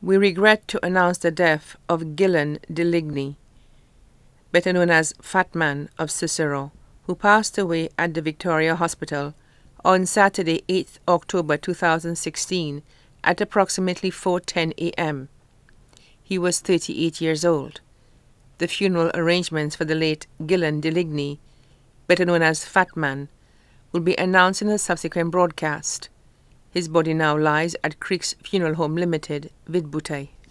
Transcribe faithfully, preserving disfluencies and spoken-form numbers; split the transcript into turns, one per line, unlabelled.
We regret to announce the death of Gillan Deligny, better known as Fat Man of Cicero, who passed away at the Victoria Hospital on Saturday, eighth October two thousand sixteen at approximately four ten a m He was thirty-eight years old. The funeral arrangements for the late Gillan Deligny, better known as Fat Man, will be announced in a subsequent broadcast. His body now lies at Creeks Funeral Home Limited, Vidbutay.